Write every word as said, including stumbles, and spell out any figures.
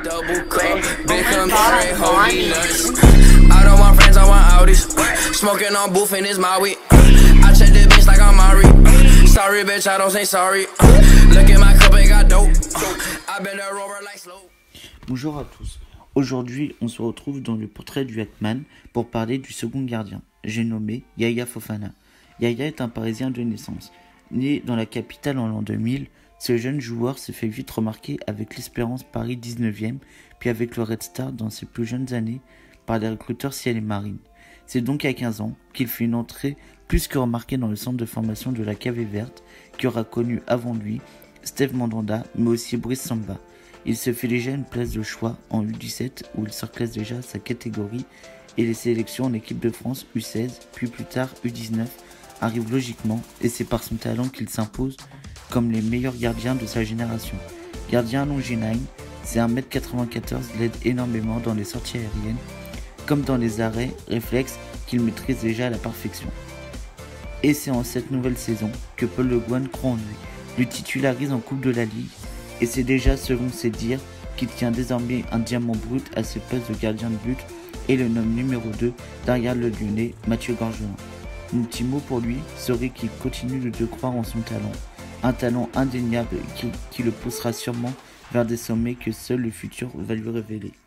Double cup, big Campari, holy nuts. I don't want friends, I want Audis. Smoking on booth in his Maui. I check the bitch like I'm Mari. Sorry, bitch, I don't say sorry. Look at my cup, it got dope. I been a rover like slow. Bonjour à tous. Aujourd'hui, on se retrouve dans le portrait du Hetman pour parler du second gardien. J'ai nommé Yaya Fofana. Yaya est un Parisien de naissance. Né dans la capitale en l'an deux mille, ce jeune joueur se fait vite remarquer avec l'Espérance Paris dix-neuvième, puis avec le Red Star dans ses plus jeunes années par les recruteurs Ciel et Marine. C'est donc à quinze ans qu'il fait une entrée plus que remarquée dans le centre de formation de la Cavée Verte, qui aura connu avant lui Steve Mandanda, mais aussi Brice Samba. Il se fait déjà une place de choix en U dix-sept où il surclasse déjà sa catégorie et les sélections en équipe de France U seize, puis plus tard U dix-neuf arrivent logiquement et c'est par son talent qu'il s'impose comme les meilleurs gardiens de sa génération. Gardien longiligne, c'est un mètre quatre-vingt-quatorze, l'aide énormément dans les sorties aériennes comme dans les arrêts réflexes qu'il maîtrise déjà à la perfection. Et c'est en cette nouvelle saison que Paul Le Guen croit en lui, lui titularise en Coupe de la Ligue et c'est déjà selon ses dires qu'il tient désormais un diamant brut à ce poste de gardien de but et le nomme numéro deux derrière le Lyonnais Mathieu Gorgelin. Mon petit mot pour lui serait qu'il continue de croire en son talent, un talent indéniable qui, qui le poussera sûrement vers des sommets que seul le futur va lui révéler.